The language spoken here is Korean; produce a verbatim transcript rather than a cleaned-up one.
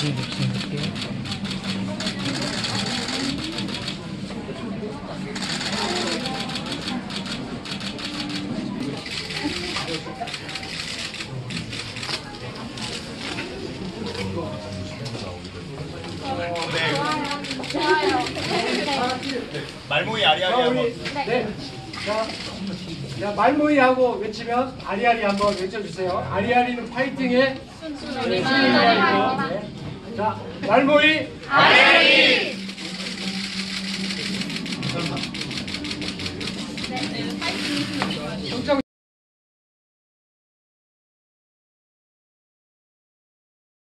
말모이 아리아리 한번. 네. 자, 자, 말모이 하고 외치면 아리아리 한번 외쳐주세요. 아리아리는 파이팅의 순순이니까. 네. 자, 말모이 아리아리. 네, 파이팅.